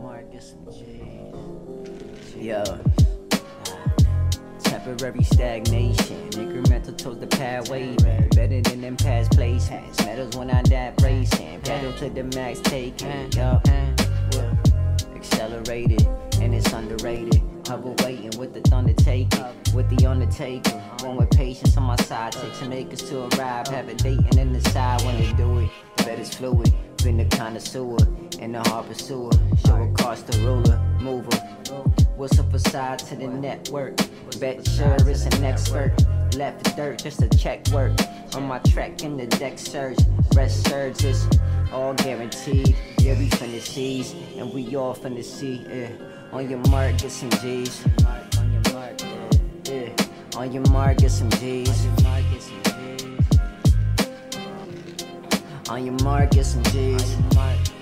mark, get some G's. Yo. Temporary stagnation, incremental towards the pathway, better than them past placements. Medals when I died racing, pedal to the max taking, yo. Accelerated, and it's underrated. Hover waiting with the thunder taking, with the undertaker. One with patience on my side, takes some acres to arrive. Have a dating in the side when they do it. The bed is fluid, been the connoisseur and the hard pursuer. Show a cost the ruler, mover. What's up aside to the network? Bet sure it's an expert. Left the dirt just to check work. On my track in the deck surge, rest surges, all guaranteed. Yeah, we finna seize, and we all finna see. Yeah. On your mark, get some G's. On your mark, yeah. On your mark, get some G's. On your mark, get some G's.